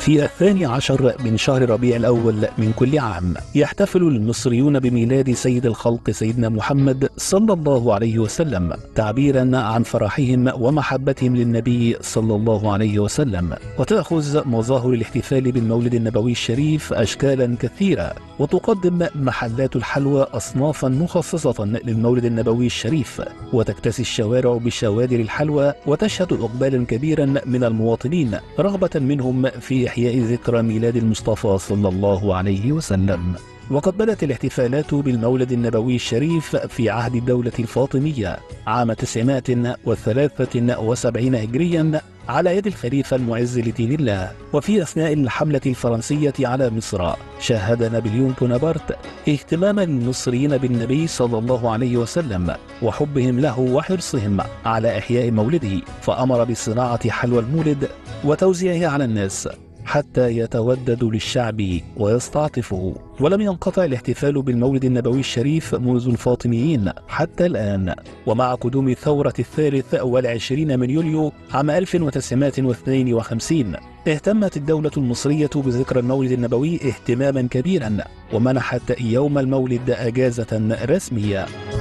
في 12 من شهر ربيع الأول من كل عام يحتفل المصريون بميلاد سيد الخلق سيدنا محمد صلى الله عليه وسلم، تعبيرا عن فرحهم ومحبتهم للنبي صلى الله عليه وسلم. وتأخذ مظاهر الاحتفال بالمولد النبوي الشريف أشكالا كثيرة، وتقدم محلات الحلوى أصنافا مخصصة للمولد النبوي الشريف، وتكتسي الشوارع بشوادر الحلوى، وتشهد إقبالا كبيرا من المواطنين رغبة منهم في إحياء ذكرى ميلاد المصطفى صلى الله عليه وسلم. وقد بدأت الاحتفالات بالمولد النبوي الشريف في عهد الدولة الفاطمية عام 973 هجريا على يد الخليفة المعز لدين الله. وفي أثناء الحملة الفرنسية على مصر شاهد نابليون بونابرت اهتمام المصريين بالنبي صلى الله عليه وسلم وحبهم له وحرصهم على إحياء مولده، فأمر بصناعة حلوى المولد وتوزيعها على الناس حتى يتوددوا للشعب ويستعطفوا. ولم ينقطع الاحتفال بالمولد النبوي الشريف منذ الفاطميين حتى الآن. ومع قدوم ثورة 23 من يوليو عام 1952 اهتمت الدولة المصرية بذكرى المولد النبوي اهتماما كبيرا، ومنحت يوم المولد أجازة رسمية.